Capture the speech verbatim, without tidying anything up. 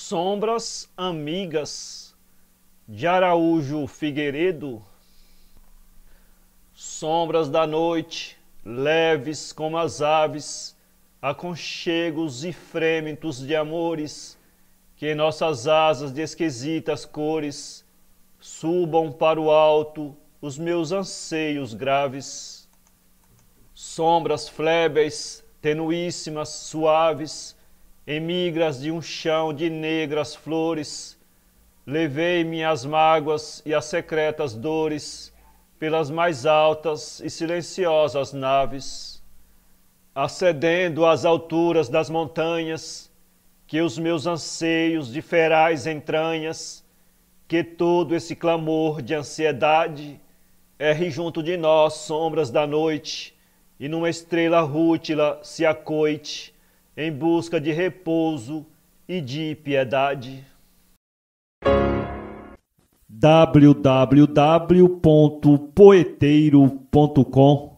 Sombras amigas, de Araújo Figueiredo. Sombras da noite, leves como as aves, aconchegos e frêmitos de amores, que em nossas asas de esquisitas cores subam para o alto os meus anseios graves. Sombras flébeis, tenuíssimas, suaves, emigras de um chão de negras flores, levei minhas mágoas e as secretas dores pelas mais altas e silenciosas naves, ascendendo às alturas das montanhas, que os meus anseios de ferais entranhas, que todo esse clamor de ansiedade erre junto de nós, sombras da noite, e numa estrela rútila se acoite, em busca de repouso e de piedade. w w w ponto poeteiro ponto com